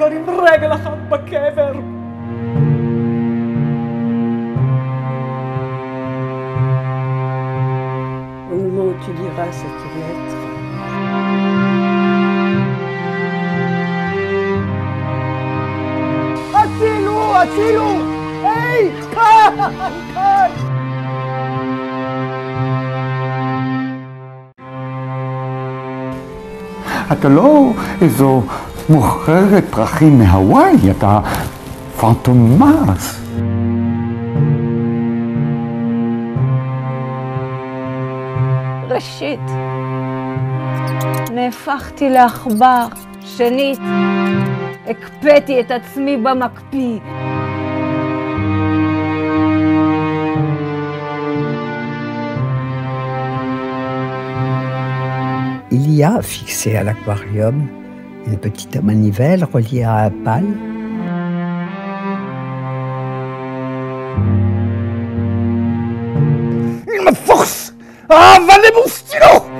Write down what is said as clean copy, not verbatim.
לישון עם רגל אחת בקבר. Au moment où tu liras cette lettre, הצילו! היי! כאן! אתה לא איזו מוכרת פרחים מהוואי, אתה פנטומאס. ראשית, נהפכתי לעכבר. שנית, הקפאתי את עצמי במקפיא. il y a fixé à l'aquarium une petite manivelle reliée à un pal. Il me force à avaler mon stylo!